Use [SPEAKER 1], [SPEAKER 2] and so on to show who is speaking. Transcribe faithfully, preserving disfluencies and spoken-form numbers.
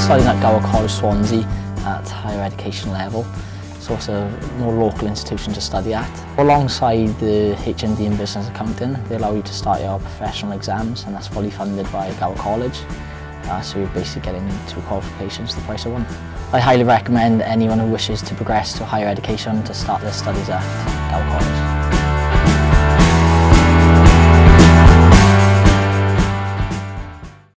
[SPEAKER 1] studying at Gower College, Swansea at higher education level, so it's a more local institution to study at. Alongside the H N D in Business Accounting, they allow you to start your professional exams, and that's fully funded by Gower College. Uh, so you're basically getting two qualifications for the price of one. I highly recommend anyone who wishes to progress to higher education to start their studies at Gower College.